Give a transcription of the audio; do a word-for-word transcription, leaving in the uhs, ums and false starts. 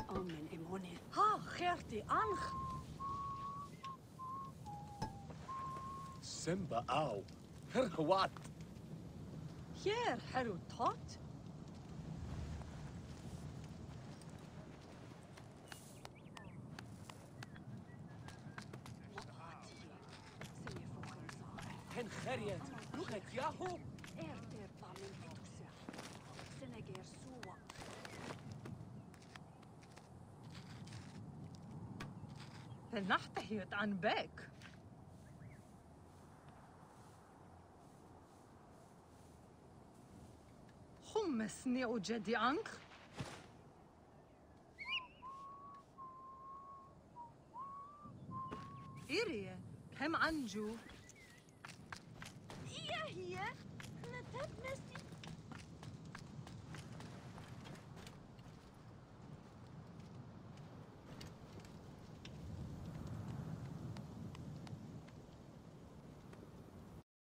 Amen imone. Ha, gerti anch. Simba au. What? Hier, heru tot. Hen Gerriet. Look at Yahoo. Erter pamin fitusia. Seneger sua. فنحتحيت عن باك. خمسني وجدي عنك. إيريا كم عنجو؟ إيه هي؟ نتبنس